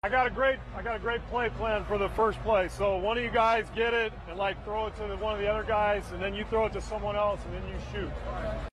I got a great play plan for the first play. So one of you guys get it and like throw it to one of the other guys, and then you throw it to someone else, and then you shoot.